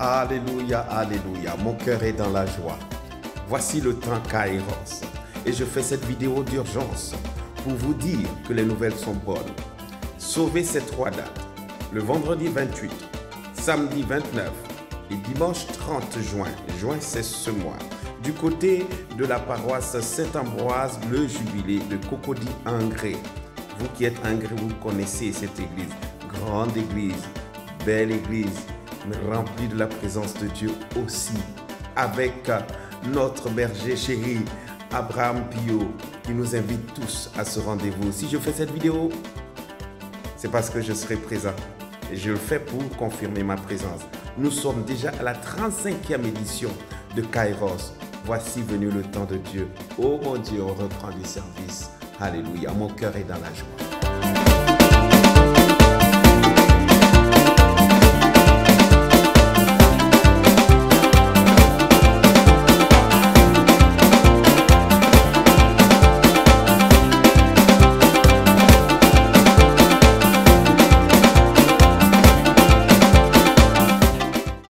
Alléluia, alléluia. Mon cœur est dans la joie. Voici le temps Kairos. Et je fais cette vidéo d'urgence pour vous dire que les nouvelles sont bonnes. Sauvez ces 3 dates. Le vendredi 28, samedi 29 et dimanche 30 juin. Juin, c'est ce mois. Du côté de la paroisse Saint-Ambroise, le jubilé de Cocody-Angré. Vous qui êtes Angré, vous connaissez cette église. Grande église, belle église, remplie de la présence de Dieu aussi. Avec notre berger chéri, Abraham Pio, qui nous invite tous à ce rendez-vous. Si je fais cette vidéo, c'est parce que je serai présent. Et je le fais pour confirmer ma présence. Nous sommes déjà à la 35e édition de Kairos. Voici venu le temps de Dieu. Oh mon Dieu, on reprend du service. Alléluia, mon cœur est dans la joie.